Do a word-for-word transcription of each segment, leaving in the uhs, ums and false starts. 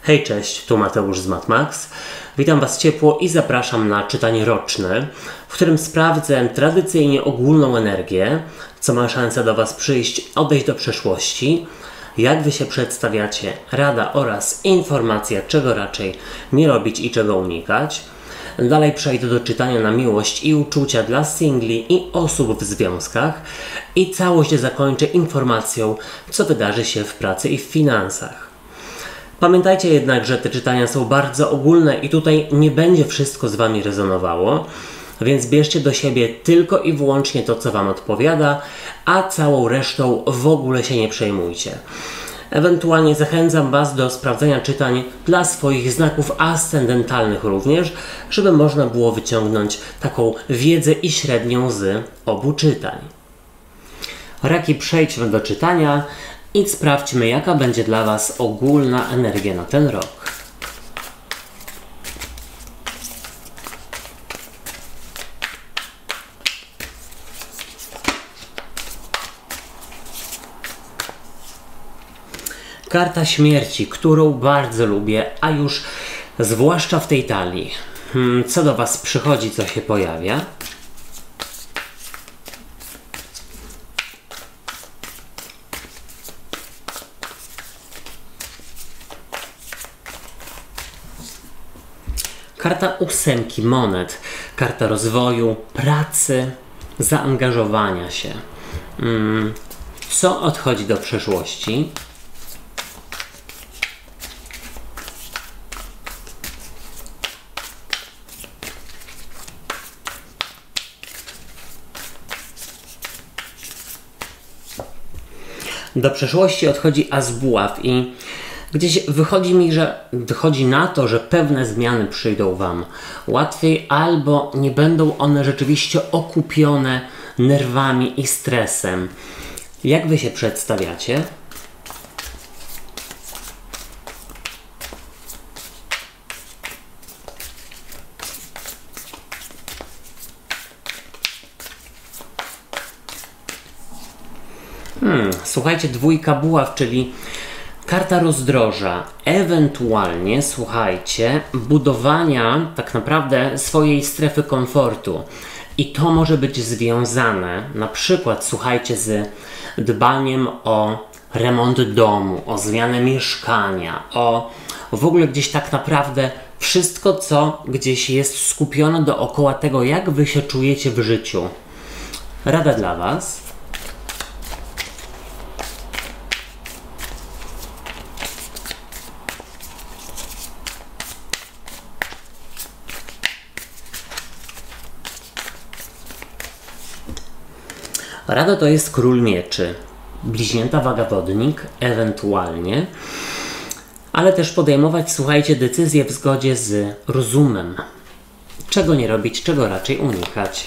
Hej, cześć, tu Mateusz z MatMax. Witam Was ciepło i zapraszam na czytanie roczne, w którym sprawdzę tradycyjnie ogólną energię, co ma szansę do Was przyjść, odejść do przeszłości, jak Wy się przedstawiacie, rada oraz informacja, czego raczej nie robić i czego unikać. Dalej przejdę do czytania na miłość i uczucia dla singli i osób w związkach i całość zakończę informacją, co wydarzy się w pracy i w finansach. Pamiętajcie jednak, że te czytania są bardzo ogólne i tutaj nie będzie wszystko z Wami rezonowało, więc bierzcie do siebie tylko i wyłącznie to, co Wam odpowiada, a całą resztą w ogóle się nie przejmujcie. Ewentualnie zachęcam Was do sprawdzenia czytań dla swoich znaków ascendentalnych również, żeby można było wyciągnąć taką wiedzę i średnią z obu czytań. Raki, przejdźmy do czytania i sprawdźmy, jaka będzie dla Was ogólna energia na ten rok. Karta śmierci, którą bardzo lubię, a już zwłaszcza w tej talii. Hmm, co do Was przychodzi, co się pojawia? Karta ósemki monet, karta rozwoju, pracy, zaangażowania się. Hmm, co odchodzi do przeszłości? Do przeszłości odchodzi as buław i gdzieś wychodzi mi, że wychodzi na to, że pewne zmiany przyjdą Wam łatwiej albo nie będą one rzeczywiście okupione nerwami i stresem. Jak Wy się przedstawiacie? Hmm, słuchajcie, dwójka buław, czyli karta rozdroża, ewentualnie, słuchajcie, budowania tak naprawdę swojej strefy komfortu. I to może być związane, na przykład, słuchajcie, z dbaniem o remont domu, o zmianę mieszkania, o w ogóle gdzieś tak naprawdę wszystko, co gdzieś jest skupione dookoła tego, jak Wy się czujecie w życiu. Rada dla Was. Rada to jest król mieczy, bliźnięta wagabondnik, ewentualnie, ale też podejmować, słuchajcie, decyzje w zgodzie z rozumem. Czego nie robić, czego raczej unikać.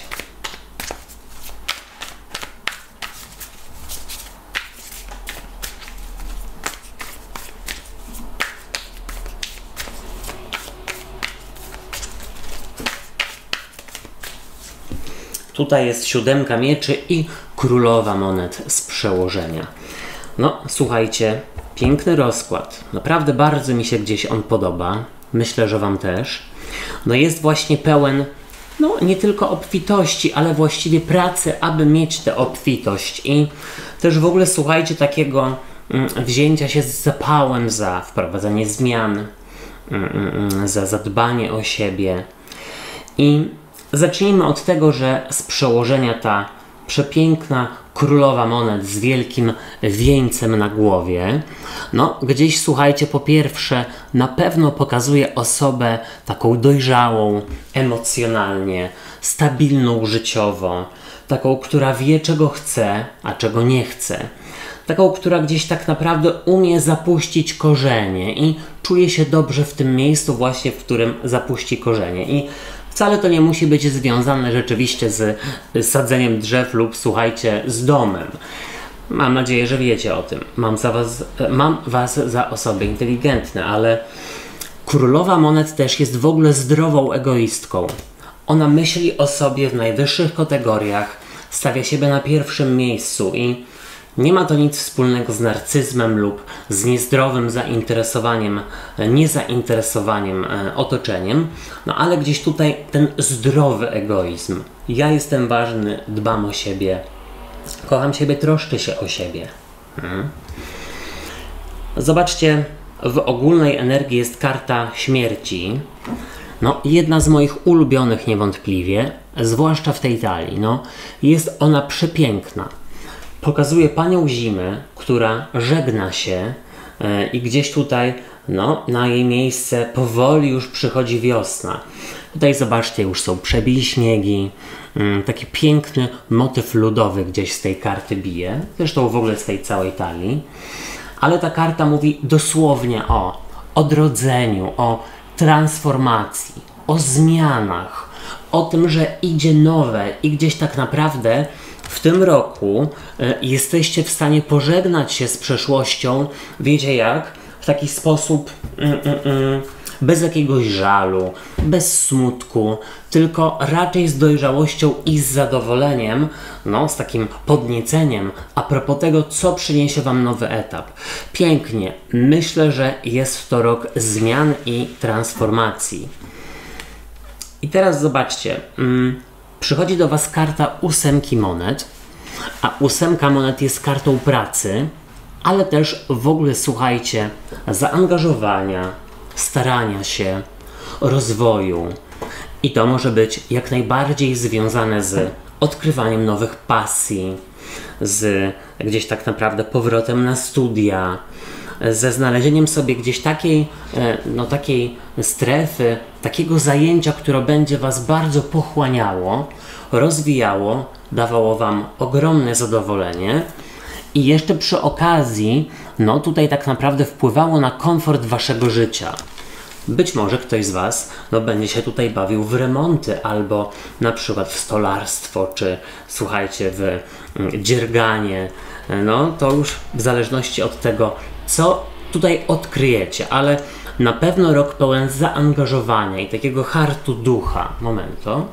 Tutaj jest siódemka mieczy i królowa monet z przełożenia. No, słuchajcie, piękny rozkład. Naprawdę bardzo mi się gdzieś on podoba. Myślę, że Wam też. No jest właśnie pełen, no nie tylko obfitości, ale właściwie pracy, aby mieć tę obfitość. I też w ogóle, słuchajcie, takiego mm, wzięcia się z zapałem za wprowadzenie zmian, mm, mm, za zadbanie o siebie. I zacznijmy od tego, że z przełożenia ta przepiękna królowa monet z wielkim wieńcem na głowie, no gdzieś, słuchajcie, po pierwsze na pewno pokazuje osobę taką dojrzałą emocjonalnie, stabilną życiowo, taką, która wie, czego chce, a czego nie chce. Taką, która gdzieś tak naprawdę umie zapuścić korzenie i czuje się dobrze w tym miejscu właśnie, w którym zapuści korzenie. I wcale to nie musi być związane rzeczywiście z sadzeniem drzew lub, słuchajcie, z domem. Mam nadzieję, że wiecie o tym. Mam, za was, mam Was za osoby inteligentne, ale królowa monet też jest w ogóle zdrową egoistką. Ona myśli o sobie w najwyższych kategoriach, stawia siebie na pierwszym miejscu i Nie ma to nic wspólnego z narcyzmem lub z niezdrowym zainteresowaniem, niezainteresowaniem otoczeniem, no ale gdzieś tutaj ten zdrowy egoizm. Ja jestem ważny, dbam o siebie, kocham siebie, troszczę się o siebie. Hmm. Zobaczcie, w ogólnej energii jest karta śmierci. No, jedna z moich ulubionych niewątpliwie, zwłaszcza w tej talii. No, jest ona przepiękna. Pokazuje panią Zimy, która żegna się yy, i gdzieś tutaj no, na jej miejsce powoli już przychodzi wiosna. Tutaj zobaczcie, już są przebiliśniegi, yy, taki piękny motyw ludowy gdzieś z tej karty bije, zresztą w ogóle z tej całej talii. Ale ta karta mówi dosłownie o odrodzeniu, o transformacji, o zmianach, o tym, że idzie nowe i gdzieś tak naprawdę w tym roku y, jesteście w stanie pożegnać się z przeszłością, wiecie jak? W taki sposób y, y, y, bez jakiegoś żalu, bez smutku, tylko raczej z dojrzałością i z zadowoleniem, no z takim podnieceniem a propos tego, co przyniesie wam nowy etap. Pięknie. Myślę, że jest to rok zmian i transformacji. I teraz zobaczcie, mm, przychodzi do was karta ósemki monet, a ósemka monet jest kartą pracy, ale też w ogóle, słuchajcie, zaangażowania, starania się, rozwoju. I to może być jak najbardziej związane z odkrywaniem nowych pasji, z gdzieś tak naprawdę powrotem na studia, ze znalezieniem sobie gdzieś takiej, no takiej strefy, takiego zajęcia, które będzie was bardzo pochłaniało, rozwijało, dawało wam ogromne zadowolenie i jeszcze przy okazji, no tutaj tak naprawdę wpływało na komfort waszego życia. Być może ktoś z was no, będzie się tutaj bawił w remonty albo na przykład w stolarstwo, czy słuchajcie, w dzierganie. No to już w zależności od tego, co tutaj odkryjecie, ale na pewno rok pełen zaangażowania i takiego hartu ducha. Momento.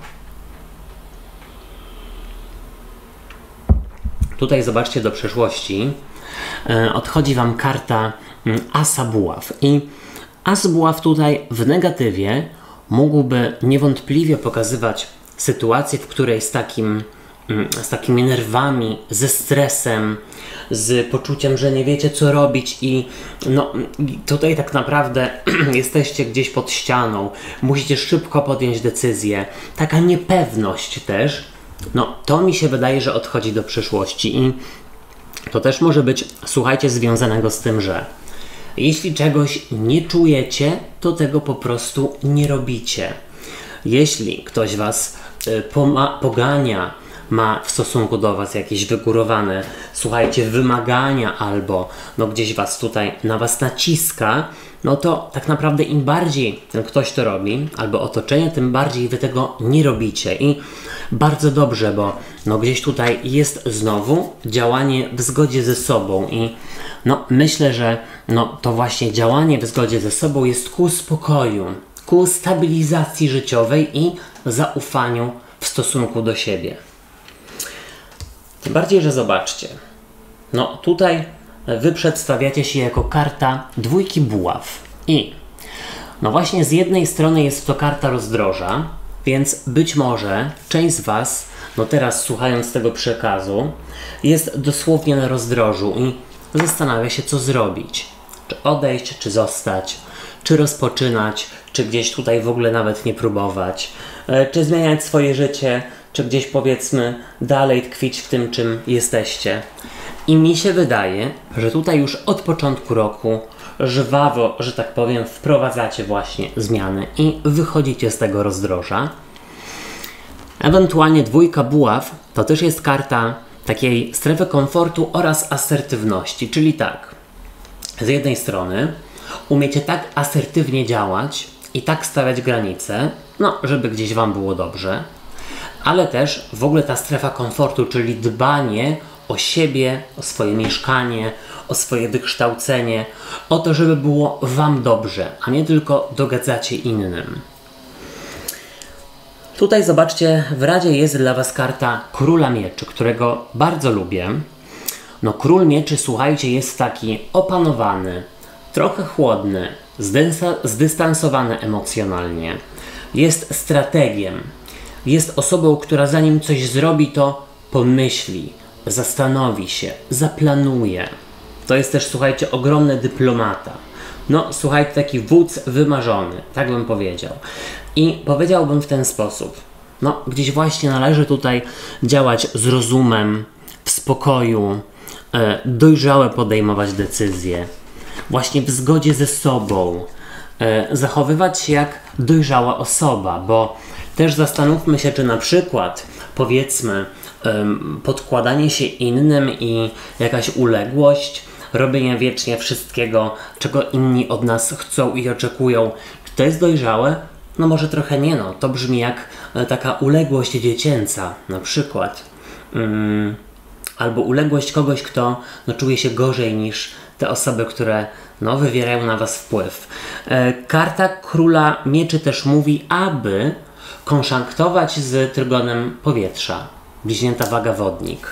Tutaj zobaczcie do przeszłości. E, odchodzi wam karta m, Asa Buław. I As Buław tutaj w negatywie mógłby niewątpliwie pokazywać sytuację, w której z takim z takimi nerwami, ze stresem, z poczuciem, że nie wiecie co robić i no tutaj tak naprawdę jesteście gdzieś pod ścianą, musicie szybko podjąć decyzję, taka niepewność też, no to mi się wydaje, że odchodzi do przyszłości i to też może być, słuchajcie, związanego z tym, że jeśli czegoś nie czujecie, to tego po prostu nie robicie. Jeśli ktoś was y, pogania, ma w stosunku do was jakieś wygórowane, słuchajcie, wymagania albo no gdzieś was tutaj na was naciska, no to tak naprawdę im bardziej ten ktoś to robi, albo otoczenie, tym bardziej wy tego nie robicie i bardzo dobrze, bo no gdzieś tutaj jest znowu działanie w zgodzie ze sobą i no myślę, że no to właśnie działanie w zgodzie ze sobą jest ku spokoju, ku stabilizacji życiowej i zaufaniu w stosunku do siebie. Tym bardziej, że zobaczcie, no tutaj wy przedstawiacie się jako karta dwójki buław i no właśnie z jednej strony jest to karta rozdroża, więc być może część z was, no teraz słuchając tego przekazu, jest dosłownie na rozdrożu i zastanawia się co zrobić. Czy odejść, czy zostać, czy rozpoczynać, czy gdzieś tutaj w ogóle nawet nie próbować, czy zmieniać swoje życie, czy gdzieś powiedzmy dalej tkwić w tym, czym jesteście. I mi się wydaje, że tutaj już od początku roku żwawo, że tak powiem, wprowadzacie właśnie zmiany i wychodzicie z tego rozdroża. Ewentualnie dwójka buław to też jest karta takiej strefy komfortu oraz asertywności, czyli tak, z jednej strony umiecie tak asertywnie działać i tak stawiać granice, no żeby gdzieś wam było dobrze, ale też w ogóle ta strefa komfortu, czyli dbanie o siebie, o swoje mieszkanie, o swoje wykształcenie, o to, żeby było wam dobrze, a nie tylko dogadzacie innym. Tutaj zobaczcie, w Radzie jest dla was karta Króla Mieczy, którego bardzo lubię, No król mieczy, słuchajcie, jest taki opanowany, trochę chłodny, zdysa- zdystansowany emocjonalnie. Jest strategiem. Jest osobą, która zanim coś zrobi, to pomyśli, zastanowi się, zaplanuje. To jest też, słuchajcie, ogromny dyplomata. No, słuchajcie, taki wódz wymarzony, tak bym powiedział. I powiedziałbym w ten sposób. No, gdzieś właśnie należy tutaj działać z rozumem, w spokoju, e, dojrzałe podejmować decyzje, właśnie w zgodzie ze sobą, e, zachowywać się jak dojrzała osoba, bo też zastanówmy się, czy na przykład, powiedzmy, e, podkładanie się innym i jakaś uległość, robienie wiecznie wszystkiego, czego inni od nas chcą i oczekują, czy to jest dojrzałe? No może trochę nie, no. To brzmi jak e, taka uległość dziecięca, na przykład. Mm, albo uległość kogoś, kto no, czuje się gorzej niż te osoby, które no, wywierają na was wpływ. E, karta Króla Mieczy też mówi, aby konszanktować z trygonem powietrza. Bliźnięta waga wodnik.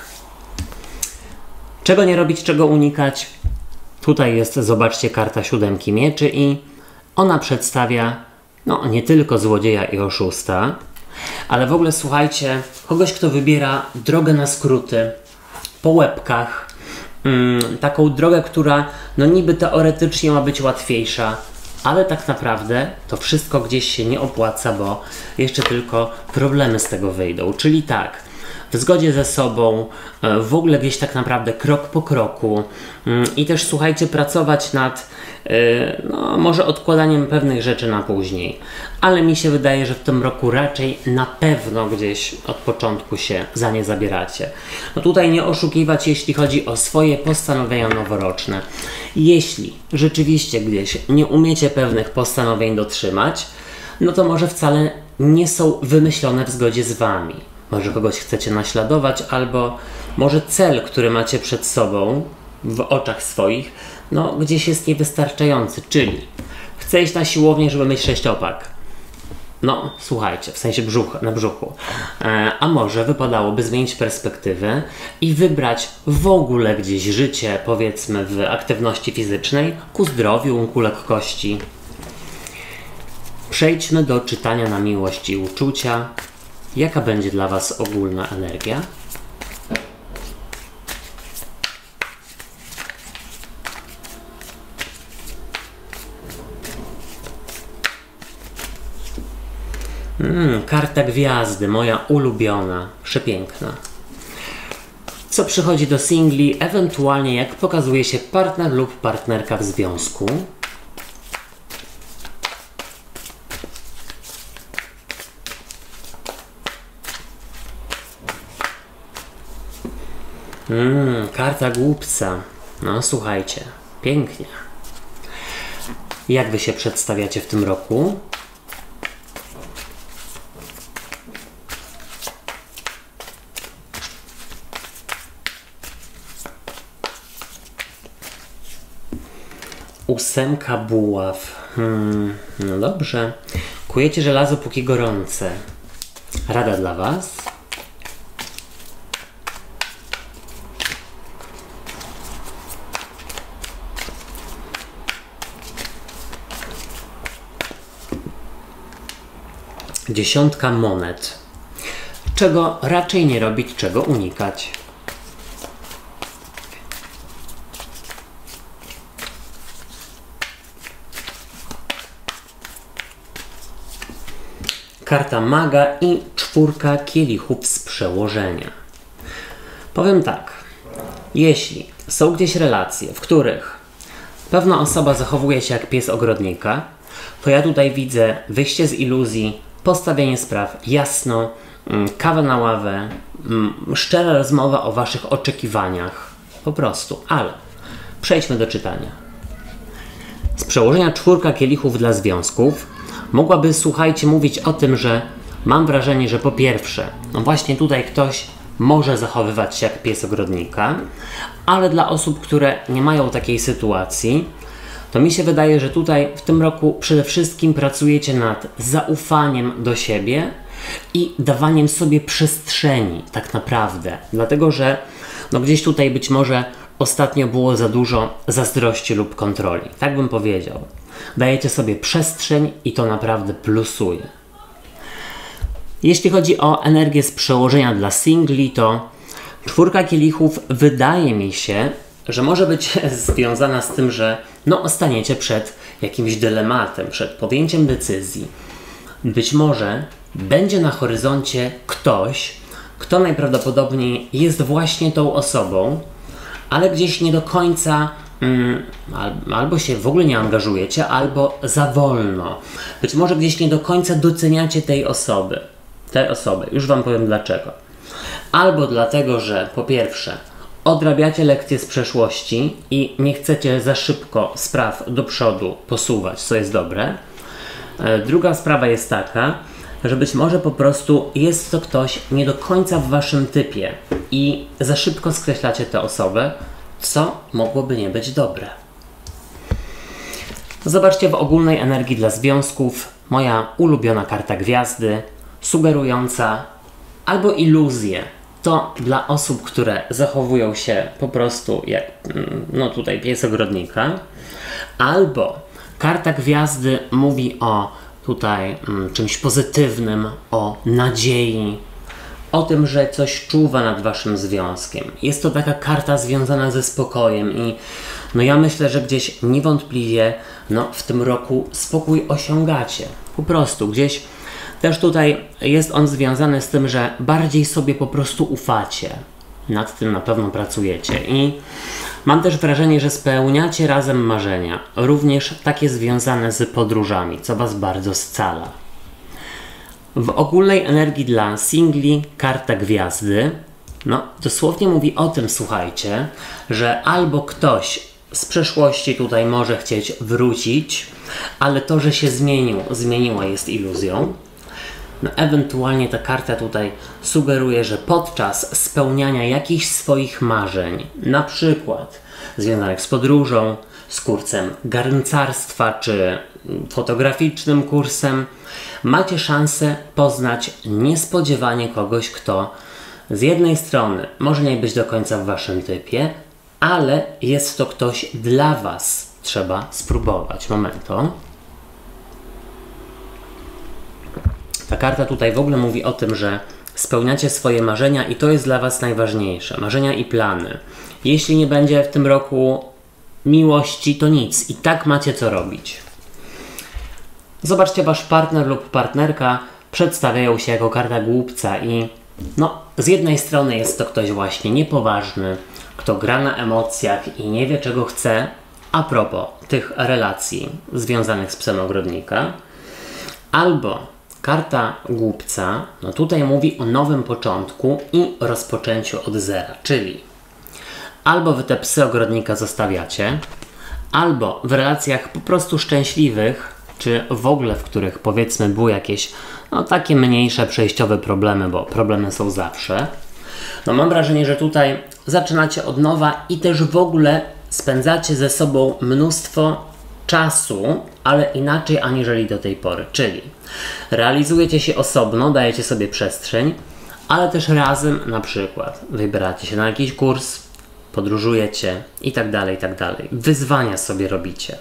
Czego nie robić, czego unikać? Tutaj jest, zobaczcie, karta Siódemki Mieczy i ona przedstawia no nie tylko złodzieja i oszusta, ale w ogóle, słuchajcie, kogoś, kto wybiera drogę na skróty, po łebkach, mm, taką drogę, która no niby teoretycznie ma być łatwiejsza, ale tak naprawdę to wszystko gdzieś się nie opłaca, bo jeszcze tylko problemy z tego wyjdą. Czyli tak, w zgodzie ze sobą, w ogóle gdzieś tak naprawdę krok po kroku i też, słuchajcie, pracować nad no, może odkładaniem pewnych rzeczy na później, ale mi się wydaje, że w tym roku raczej na pewno gdzieś od początku się za nie zabieracie. No tutaj nie oszukiwać, jeśli chodzi o swoje postanowienia noworoczne. Jeśli rzeczywiście gdzieś nie umiecie pewnych postanowień dotrzymać, no to może wcale nie są wymyślone w zgodzie z wami. Może kogoś chcecie naśladować, albo może cel, który macie przed sobą w oczach swoich, no gdzieś jest niewystarczający, czyli chcę iść na siłownię, żeby mieć sześciopak. No, słuchajcie, w sensie brzuch, na brzuchu. E, a może wypadałoby zmienić perspektywę i wybrać w ogóle gdzieś życie, powiedzmy, w aktywności fizycznej, ku zdrowiu, ku lekkości. Przejdźmy do czytania na miłość i uczucia. Jaka będzie dla was ogólna energia? Mm, karta Gwiazdy, moja ulubiona, przepiękna. Co przychodzi do singli, ewentualnie jak pokazuje się partner lub partnerka w związku. Mm, karta Głupca. No słuchajcie, pięknie. Jak wy się przedstawiacie w tym roku? Ósemka buław. Hmm, no dobrze. Kujecie żelazo póki gorące. Rada dla was? Dziesiątka monet. Czego raczej nie robić, czego unikać? Karta Maga i czwórka kielichów z przełożenia. Powiem tak. Jeśli są gdzieś relacje, w których pewna osoba zachowuje się jak pies ogrodnika, to ja tutaj widzę wyjście z iluzji, postawienie spraw jasno, kawę na ławę, szczera rozmowa o waszych oczekiwaniach. Po prostu. Ale przejdźmy do czytania. Z przełożenia czwórka kielichów dla związków mogłaby, słuchajcie, mówić o tym, że mam wrażenie, że po pierwsze, no właśnie tutaj ktoś może zachowywać się jak pies ogrodnika, ale dla osób, które nie mają takiej sytuacji, to mi się wydaje, że tutaj w tym roku przede wszystkim pracujecie nad zaufaniem do siebie i dawaniem sobie przestrzeni tak naprawdę. Dlatego, że no gdzieś tutaj być może ostatnio było za dużo zazdrości lub kontroli. Tak bym powiedział. Dajecie sobie przestrzeń i to naprawdę plusuje. Jeśli chodzi o energię z przełożenia dla singli, to czwórka kielichów wydaje mi się, że może być związana z tym, że no, staniecie przed jakimś dylematem, przed podjęciem decyzji. Być może będzie na horyzoncie ktoś, kto najprawdopodobniej jest właśnie tą osobą, ale gdzieś nie do końca mm, albo się w ogóle nie angażujecie, albo za wolno. Być może gdzieś nie do końca doceniacie tej osoby. Tej osoby. Już wam powiem dlaczego. Albo dlatego, że po pierwsze odrabiacie lekcje z przeszłości i nie chcecie za szybko spraw do przodu posuwać, co jest dobre. Druga sprawa jest taka, że być może po prostu jest to ktoś nie do końca w waszym typie i za szybko skreślacie tę osobę, co mogłoby nie być dobre. Zobaczcie w ogólnej energii dla związków moja ulubiona karta gwiazdy, sugerująca albo iluzję. To dla osób, które zachowują się po prostu jak, no tutaj pies ogrodnika, albo karta gwiazdy mówi o tutaj mm, czymś pozytywnym, o nadziei, o tym, że coś czuwa nad waszym związkiem. Jest to taka karta związana ze spokojem i no ja myślę, że gdzieś niewątpliwie no, w tym roku spokój osiągacie. Po prostu gdzieś też tutaj jest on związany z tym, że bardziej sobie po prostu ufacie. Nad tym na pewno pracujecie i mam też wrażenie, że spełniacie razem marzenia, również takie związane z podróżami, co was bardzo scala. W ogólnej energii dla singli karta gwiazdy, no dosłownie mówi o tym, słuchajcie, że albo ktoś z przeszłości tutaj może chcieć wrócić, ale to, że się zmienił, zmieniła jest iluzją. No, ewentualnie ta karta tutaj sugeruje, że podczas spełniania jakichś swoich marzeń, na przykład związanych z podróżą, z kursem garncarstwa czy fotograficznym kursem, macie szansę poznać niespodziewanie kogoś, kto z jednej strony może nie być do końca w waszym typie, ale jest to ktoś dla was. Trzeba spróbować. Momento. Ta karta tutaj w ogóle mówi o tym, że spełniacie swoje marzenia i to jest dla was najważniejsze. Marzenia i plany. Jeśli nie będzie w tym roku miłości, to nic. I tak macie co robić. Zobaczcie, wasz partner lub partnerka przedstawiają się jako karta głupca i no, z jednej strony jest to ktoś właśnie niepoważny, kto gra na emocjach i nie wie, czego chce, a propos tych relacji związanych z psem ogrodnika, albo karta głupca, no tutaj mówi o nowym początku i rozpoczęciu od zera, czyli albo wy te psy ogrodnika zostawiacie, albo w relacjach po prostu szczęśliwych, czy w ogóle w których powiedzmy były jakieś no takie mniejsze przejściowe problemy, bo problemy są zawsze, no mam wrażenie, że tutaj zaczynacie od nowa i też w ogóle spędzacie ze sobą mnóstwo czasu, ale inaczej aniżeli do tej pory, czyli realizujecie się osobno, dajecie sobie przestrzeń, ale też razem na przykład wybieracie się na jakiś kurs, podróżujecie i tak dalej, i tak dalej. Wyzwania sobie robicie.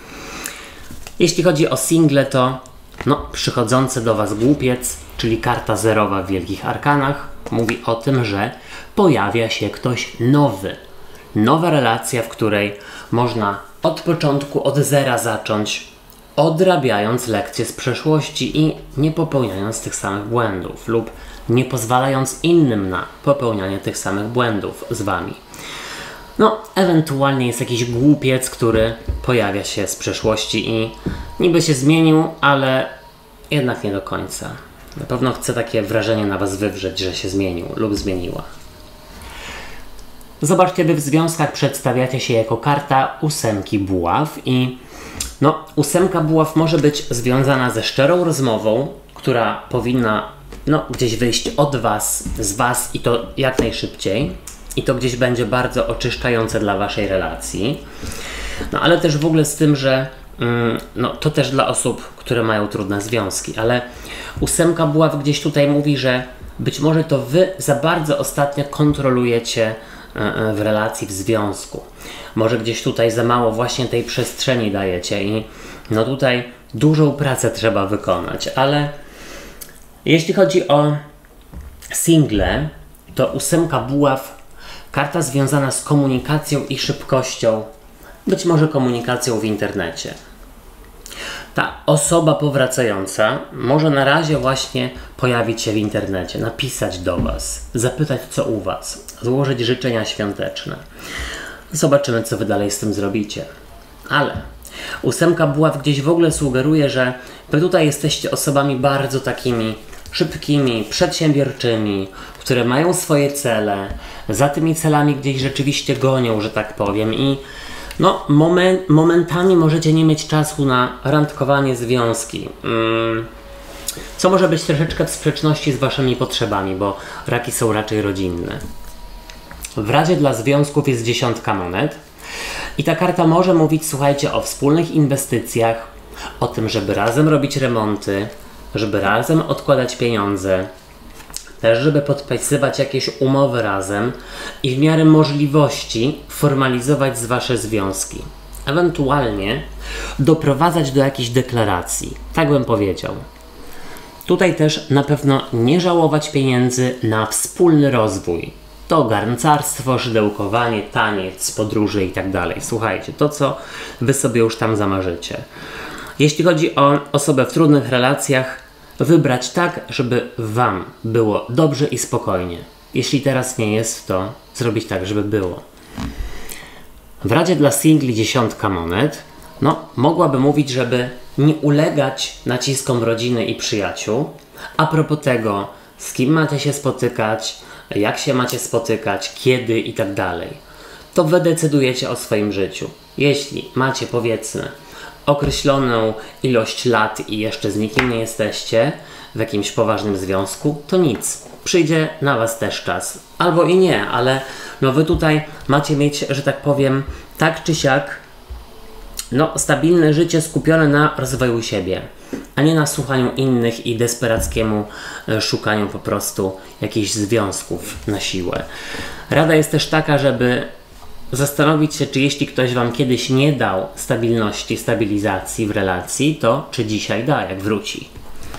Jeśli chodzi o single, to no, przychodzący do was głupiec, czyli karta zerowa w Wielkich Arkanach, mówi o tym, że pojawia się ktoś nowy. Nowa relacja, w której można od początku, od zera zacząć, odrabiając lekcje z przeszłości i nie popełniając tych samych błędów lub nie pozwalając innym na popełnianie tych samych błędów z wami. No, ewentualnie jest jakiś głupiec, który pojawia się z przeszłości i niby się zmienił, ale jednak nie do końca. Na pewno chce takie wrażenie na was wywrzeć, że się zmienił lub zmieniła. Zobaczcie, wy w związkach przedstawiacie się jako karta ósemki buław i no, ósemka buław może być związana ze szczerą rozmową, która powinna no, gdzieś wyjść od was, z was i to jak najszybciej. I to gdzieś będzie bardzo oczyszczające dla waszej relacji. No ale też w ogóle z tym, że mm, no, to też dla osób, które mają trudne związki. Ale ósemka buław gdzieś tutaj mówi, że być może to wy za bardzo ostatnio kontrolujecie w relacji, w związku. Może gdzieś tutaj za mało właśnie tej przestrzeni dajecie i no tutaj dużą pracę trzeba wykonać, ale jeśli chodzi o single, to ósemka buław, karta związana z komunikacją i szybkością, być może komunikacją w internecie. Ta osoba powracająca może na razie właśnie pojawić się w internecie, napisać do Was, zapytać co u Was, złożyć życzenia świąteczne. Zobaczymy, co Wy dalej z tym zrobicie. Ale ósemka buław gdzieś w ogóle sugeruje, że Wy tutaj jesteście osobami bardzo takimi szybkimi, przedsiębiorczymi, które mają swoje cele, za tymi celami gdzieś rzeczywiście gonią, że tak powiem, i no, moment, momentami możecie nie mieć czasu na randkowanie, związki, hmm. co może być troszeczkę w sprzeczności z Waszymi potrzebami, bo raki są raczej rodzinne. W razie dla związków jest dziesiątka monet i ta karta może mówić, słuchajcie, o wspólnych inwestycjach, o tym, żeby razem robić remonty, żeby razem odkładać pieniądze, też żeby podpisywać jakieś umowy razem i w miarę możliwości formalizować z Wasze związki. Ewentualnie doprowadzać do jakichś deklaracji. Tak bym powiedział. Tutaj też na pewno nie żałować pieniędzy na wspólny rozwój. To garncarstwo, szydełkowanie, taniec, podróże i tak dalej. Słuchajcie, to co Wy sobie już tam zamarzycie. Jeśli chodzi o osobę w trudnych relacjach, wybrać tak, żeby Wam było dobrze i spokojnie. Jeśli teraz nie jest, to zrobić tak, żeby było. W radzie dla singli dziesiątka monet, no, mogłaby mówić, żeby nie ulegać naciskom rodziny i przyjaciół. A propos tego, z kim macie się spotykać, jak się macie spotykać, kiedy i tak dalej, to Wy decydujecie o swoim życiu. Jeśli macie, powiedzmy, określoną ilość lat i jeszcze z nikim nie jesteście w jakimś poważnym związku, to nic. Przyjdzie na Was też czas. Albo i nie, ale no Wy tutaj macie mieć, że tak powiem, tak czy siak, no, stabilne życie skupione na rozwoju siebie, a nie na słuchaniu innych i desperackiemu szukaniu po prostu jakichś związków na siłę. Rada jest też taka, żeby zastanowić się, czy jeśli ktoś Wam kiedyś nie dał stabilności, stabilizacji w relacji, to czy dzisiaj da, jak wróci.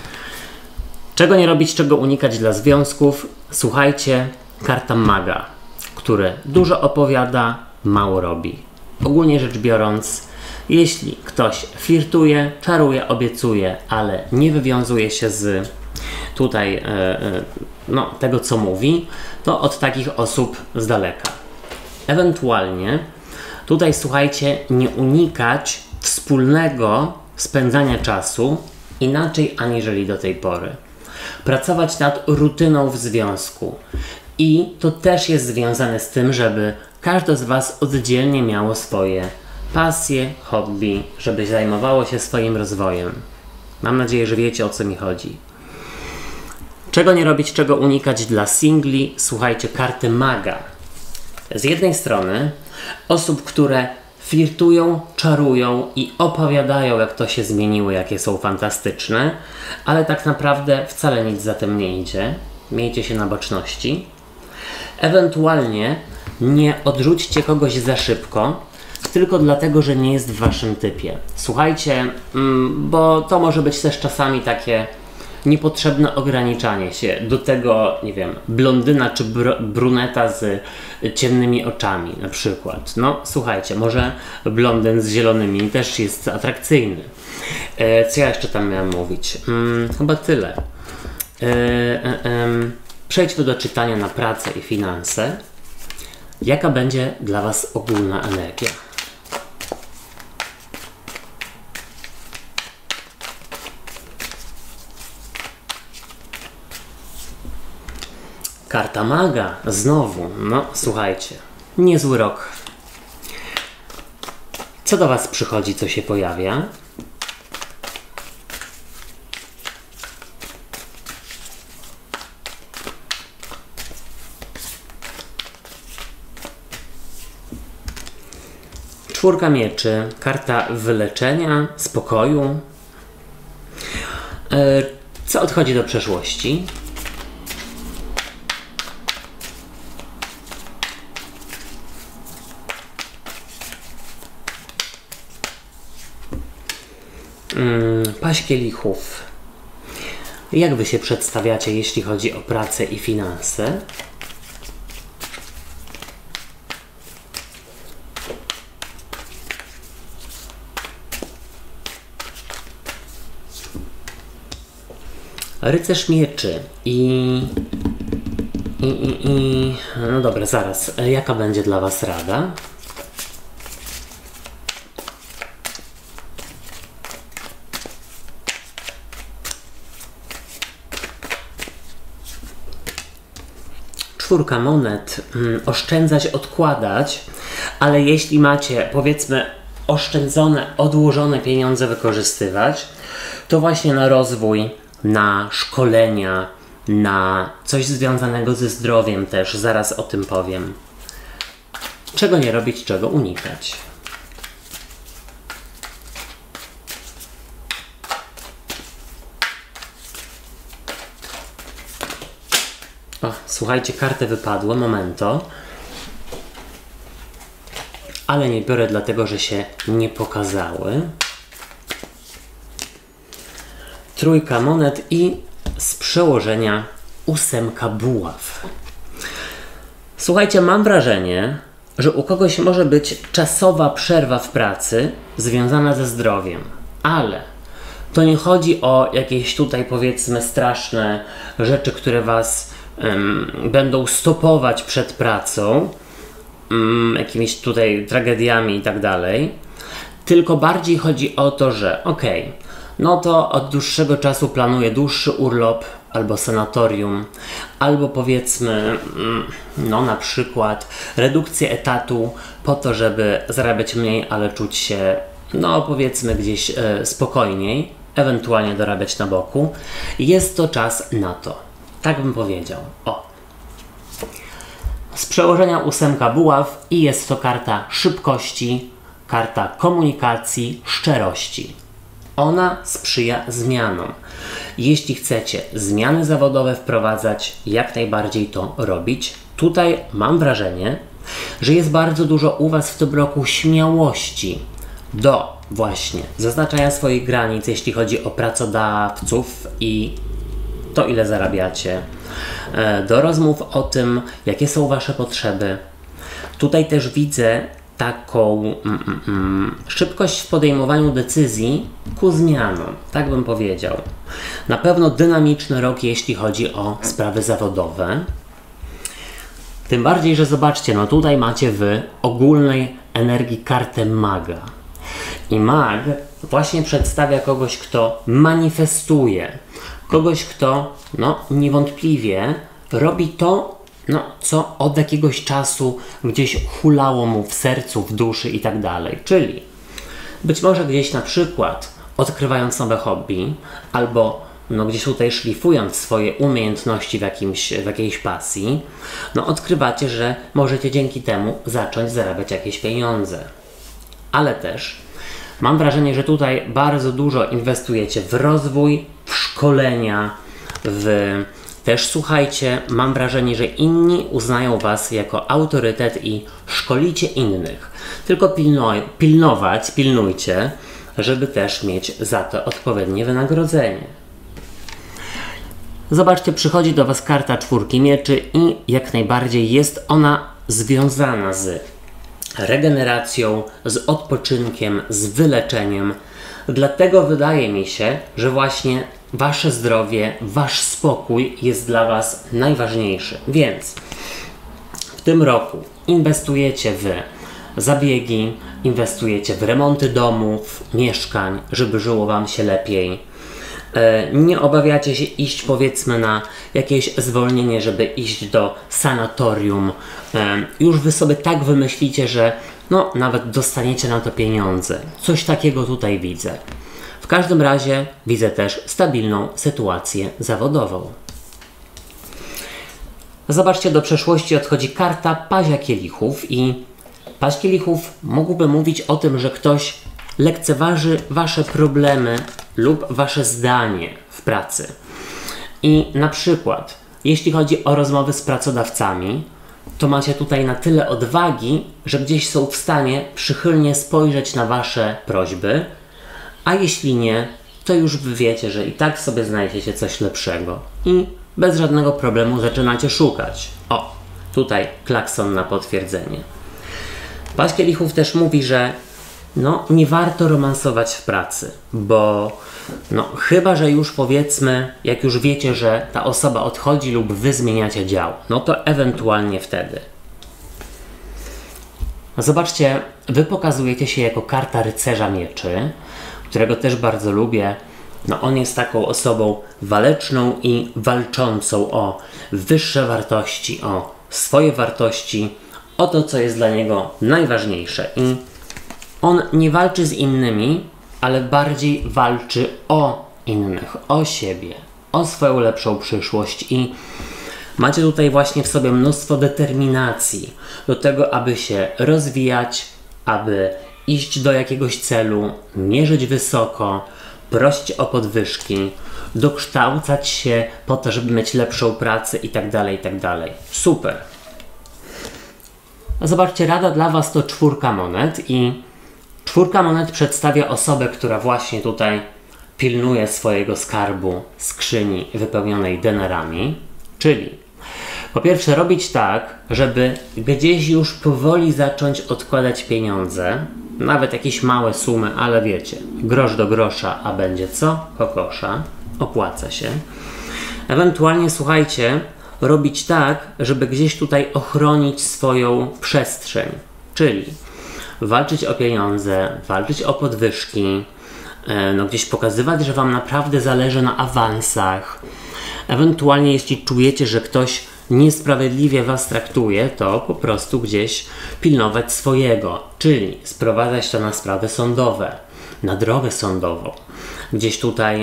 Czego nie robić, czego unikać dla związków? Słuchajcie, karta maga, który dużo opowiada, mało robi. Ogólnie rzecz biorąc, jeśli ktoś flirtuje, czaruje, obiecuje, ale nie wywiązuje się z tutaj e, e, no, tego, co mówi, to od takich osób z daleka. Ewentualnie tutaj, słuchajcie, nie unikać wspólnego spędzania czasu inaczej aniżeli do tej pory. Pracować nad rutyną w związku. I to też jest związane z tym, żeby każde z Was oddzielnie miało swoje pasje, hobby, żeby zajmowało się swoim rozwojem. Mam nadzieję, że wiecie, o co mi chodzi. Czego nie robić, czego unikać dla singli? Słuchajcie, karty maga. Z jednej strony osób, które flirtują, czarują i opowiadają, jak to się zmieniło, jakie są fantastyczne, ale tak naprawdę wcale nic za tym nie idzie. Miejcie się na baczności. Ewentualnie nie odrzućcie kogoś za szybko, tylko dlatego, że nie jest w Waszym typie. Słuchajcie, bo to może być też czasami takie niepotrzebne ograniczanie się do tego, nie wiem, blondyna czy br bruneta z ciemnymi oczami na przykład. No słuchajcie, może blondyn z zielonymi też jest atrakcyjny. E, co ja jeszcze tam miałem mówić? Hmm, chyba tyle. E, e, e, przejdźmy do czytania na pracę i finanse. Jaka będzie dla Was ogólna energia? Karta maga, znowu, no słuchajcie, niezły rok. Co do Was przychodzi, co się pojawia? Czwórka mieczy, karta wyleczenia, spokoju. Co odchodzi do przeszłości? Hmm, paź kielichów. Jak wy się przedstawiacie, jeśli chodzi o pracę i finanse? Rycerz mieczy i, i, i, i... No dobra, zaraz. Jaka będzie dla was rada? Czwórka monet. Hmm, oszczędzać, odkładać, ale jeśli macie, powiedzmy, oszczędzone, odłożone pieniądze wykorzystywać, to właśnie na rozwój, na szkolenia, na coś związanego ze zdrowiem też, zaraz o tym powiem. Czego nie robić, czego unikać. O, słuchajcie, karty wypadły, momento. Ale nie biorę dlatego, że się nie pokazały. Trójka monet i z przełożenia ósemka buław. Słuchajcie, mam wrażenie, że u kogoś może być czasowa przerwa w pracy związana ze zdrowiem, ale to nie chodzi o jakieś tutaj, powiedzmy, straszne rzeczy, które was um, będą stopować przed pracą, um, jakimiś tutaj tragediami i tak dalej, tylko bardziej chodzi o to, że okej, okay, no to od dłuższego czasu planuję dłuższy urlop albo sanatorium, albo powiedzmy, no na przykład redukcję etatu po to, żeby zarabiać mniej, ale czuć się, no powiedzmy gdzieś e, spokojniej, ewentualnie dorabiać na boku. Jest to czas na to. Tak bym powiedział. O. Z przełożenia ósemka buław i jest to karta szybkości, karta komunikacji, szczerości. Ona sprzyja zmianom. Jeśli chcecie zmiany zawodowe wprowadzać, jak najbardziej to robić. Tutaj mam wrażenie, że jest bardzo dużo u was w tym roku śmiałości do właśnie zaznaczania swoich granic, jeśli chodzi o pracodawców i to, ile zarabiacie, do rozmów o tym, jakie są wasze potrzeby. Tutaj też widzę taką mm, mm, szybkość w podejmowaniu decyzji ku zmianom, tak bym powiedział. Na pewno dynamiczny rok, jeśli chodzi o sprawy zawodowe. Tym bardziej, że zobaczcie, no tutaj macie wy ogólnej energii kartę maga. I mag właśnie przedstawia kogoś, kto manifestuje, kogoś, kto no niewątpliwie robi to, no, co od jakiegoś czasu gdzieś hulało mu w sercu, w duszy i tak dalej. Czyli być może gdzieś na przykład odkrywając nowe hobby, albo no, gdzieś tutaj szlifując swoje umiejętności w, jakimś, w jakiejś pasji, no odkrywacie, że możecie dzięki temu zacząć zarabiać jakieś pieniądze. Ale też mam wrażenie, że tutaj bardzo dużo inwestujecie w rozwój, w szkolenia, w... Też słuchajcie, mam wrażenie, że inni uznają was jako autorytet i szkolicie innych. Tylko pilnuj, pilnować, pilnujcie, żeby też mieć za to odpowiednie wynagrodzenie. Zobaczcie, przychodzi do was karta czwórki mieczy i jak najbardziej jest ona związana z regeneracją, z odpoczynkiem, z wyleczeniem. Dlatego wydaje mi się, że właśnie wasze zdrowie, wasz spokój jest dla was najważniejszy. Więc w tym roku inwestujecie w zabiegi, inwestujecie w remonty domów, mieszkań, żeby żyło wam się lepiej. Nie obawiacie się iść, powiedzmy, na jakieś zwolnienie, żeby iść do sanatorium. Już wy sobie tak wymyślicie, że no nawet dostaniecie na to pieniądze. Coś takiego tutaj widzę. W każdym razie widzę też stabilną sytuację zawodową. Zobaczcie, do przeszłości odchodzi karta pazia kielichów i paź kielichów mógłby mówić o tym, że ktoś lekceważy wasze problemy lub wasze zdanie w pracy. I na przykład, jeśli chodzi o rozmowy z pracodawcami, to macie tutaj na tyle odwagi, że gdzieś są w stanie przychylnie spojrzeć na wasze prośby, a jeśli nie, to już wy wiecie, że i tak sobie znajdziecie coś lepszego i bez żadnego problemu zaczynacie szukać. O, tutaj klakson na potwierdzenie. Paź Kielichów też mówi, że no, nie warto romansować w pracy, bo no, chyba, że już powiedzmy, jak już wiecie, że ta osoba odchodzi lub wy zmieniacie dział, no to ewentualnie wtedy. Zobaczcie, wy pokazujecie się jako karta rycerza mieczy, którego też bardzo lubię. No, on jest taką osobą waleczną i walczącą o wyższe wartości, o swoje wartości, o to, co jest dla niego najważniejsze. I on nie walczy z innymi, ale bardziej walczy o innych, o siebie, o swoją lepszą przyszłość i macie tutaj właśnie w sobie mnóstwo determinacji do tego, aby się rozwijać, aby iść do jakiegoś celu, mierzyć wysoko, prosić o podwyżki, dokształcać się po to, żeby mieć lepszą pracę i tak dalej, i tak dalej. Super! Zobaczcie, rada dla Was to czwórka monet i czwórka monet przedstawia osobę, która właśnie tutaj pilnuje swojego skarbu, skrzyni wypełnionej denerami, czyli po pierwsze robić tak, żeby gdzieś już powoli zacząć odkładać pieniądze, nawet jakieś małe sumy, ale wiecie, grosz do grosza, a będzie co? Kokosza, opłaca się. Ewentualnie, słuchajcie, robić tak, żeby gdzieś tutaj ochronić swoją przestrzeń, czyli walczyć o pieniądze, walczyć o podwyżki, no gdzieś pokazywać, że Wam naprawdę zależy na awansach. Ewentualnie, jeśli czujecie, że ktoś niesprawiedliwie Was traktuje, to po prostu gdzieś pilnować swojego, czyli sprowadzać to na sprawy sądowe, na drogę sądową. Gdzieś tutaj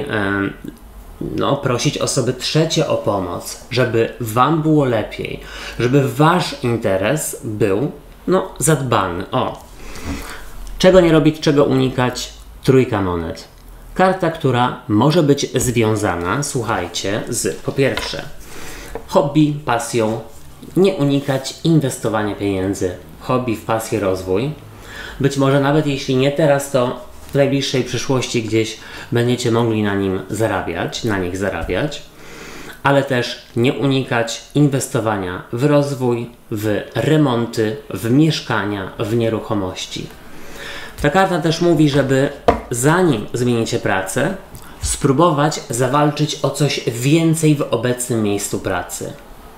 no, prosić osoby trzecie o pomoc, żeby Wam było lepiej, żeby Wasz interes był no, zadbany. O, czego nie robić, czego unikać? Trójka monet. Karta, która może być związana, słuchajcie, z po pierwsze hobby, pasją, nie unikać inwestowania pieniędzy, hobby w pasję, rozwój. Być może nawet jeśli nie teraz, to w najbliższej przyszłości gdzieś będziecie mogli na nim zarabiać, na nich zarabiać, ale też nie unikać inwestowania w rozwój, w remonty, w mieszkania, w nieruchomości. Ta karta też mówi, żeby zanim zmienicie pracę, spróbować zawalczyć o coś więcej w obecnym miejscu pracy.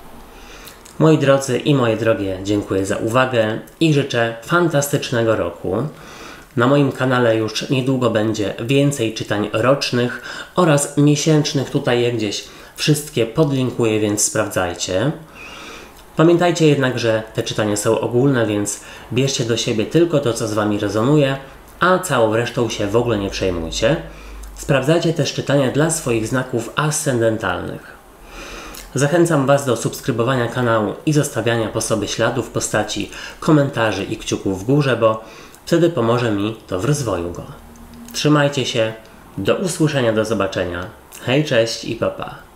Moi drodzy i moje drogie, dziękuję za uwagę i życzę fantastycznego roku. Na moim kanale już niedługo będzie więcej czytań rocznych oraz miesięcznych. Tutaj je gdzieś wszystkie podlinkuję, więc sprawdzajcie. Pamiętajcie jednak, że te czytania są ogólne, więc bierzcie do siebie tylko to, co z Wami rezonuje, a całą resztą się w ogóle nie przejmujcie. Sprawdzajcie też czytania dla swoich znaków ascendentalnych. Zachęcam Was do subskrybowania kanału i zostawiania po sobie śladów w postaci komentarzy i kciuków w górze, bo wtedy pomoże mi to w rozwoju go. Trzymajcie się, do usłyszenia, do zobaczenia. Hej, cześć i pa pa.